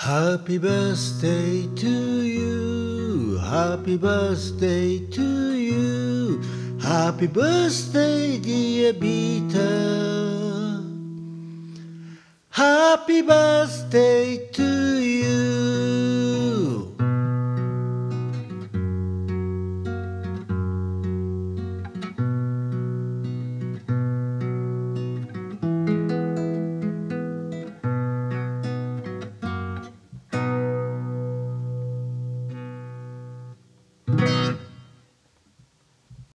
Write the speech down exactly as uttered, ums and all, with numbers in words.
Happy birthday to you, happy birthday to you, happy birthday dear Vitor, happy birthday to you